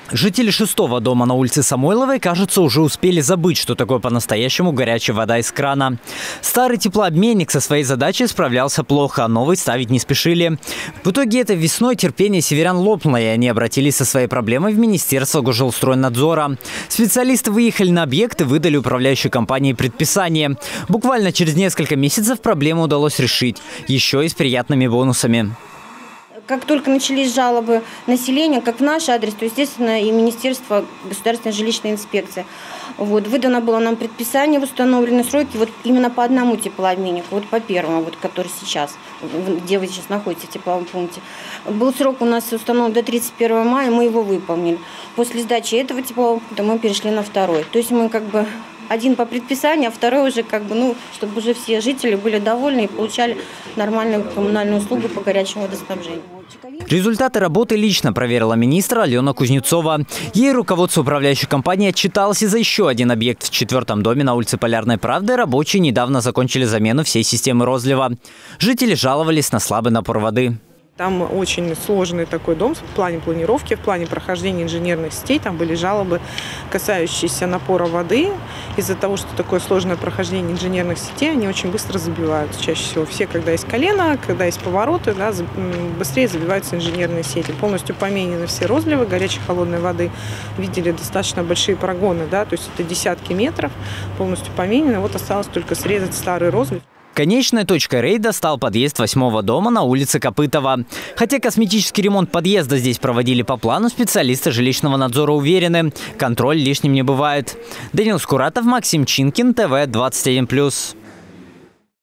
Жители 6-го дома на улице Самойловой, кажется, уже успели забыть, что такое по-настоящему горячая вода из крана. Старый теплообменник со своей задачей справлялся плохо, а новый ставить не спешили. В итоге этой весной терпение северян лопнуло, и они обратились со своей проблемой в Министерство Госжилстройнадзора. Специалисты выехали на объект и выдали управляющей компании предписание. Буквально через несколько месяцев проблему удалось решить, еще и с приятными бонусами. Как только начались жалобы населения, как в наш адрес, то, естественно, и Министерство государственной жилищной инспекции. Выдано было нам предписание в установленные сроки именно по одному теплообменнику, по первому, который сейчас, где вы сейчас находитесь в тепловом пункте. Был срок у нас установлен до 31 мая, мы его выполнили. После сдачи этого теплового пункта мы перешли на второй. То есть мы один по предписанию, а второй уже чтобы уже все жители были довольны и получали нормальную коммунальную услугу по горячему водоснабжению. Результаты работы лично проверила министр Алена Кузнецова. Ей руководство управляющей компании отчиталось и за еще один объект в 4-м доме на улице Полярной Правды. Рабочие недавно закончили замену всей системы розлива. Жители жаловались на слабый напор воды. Там очень сложный такой дом в плане планировки, в плане прохождения инженерных сетей. Там были жалобы, касающиеся напора воды. Из-за того, что такое сложное прохождение инженерных сетей, они очень быстро забиваются. Чаще всего все, когда есть колено, когда есть повороты, быстрее забиваются инженерные сети. Полностью поменены все розливы горячей холодной воды. Видели достаточно большие прогоны, то есть это десятки метров, полностью поменены. Осталось только срезать старый розлив. Конечной точкой рейда стал подъезд 8-го дома на улице Копытова. Хотя косметический ремонт подъезда здесь проводили по плану, специалисты жилищного надзора уверены, контроль лишним не бывает. Данил Скуратов, Максим Чинкин, ТВ 21+.